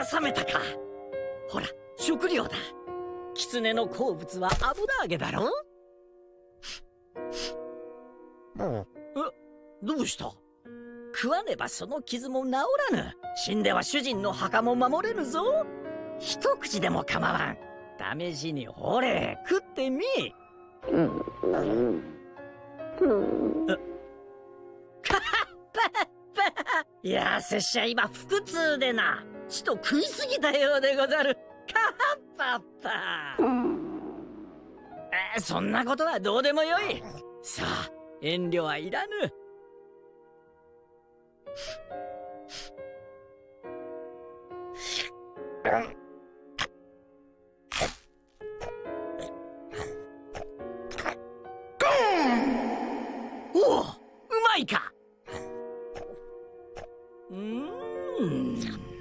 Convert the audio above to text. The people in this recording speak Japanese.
収めたか。ほら、食料だ。狐の好物は油揚げだろ。どうした？食わねばその傷も治らぬ。死んでは主人の墓も守れぬぞ。一口でも構わん。試しにほれ食ってみ。いや、拙者今腹痛でな。ちと食いすぎたようでござる。カッパッパ。そんなことはどうでもよい。さあ、遠慮はいらぬ。おお、うまいか。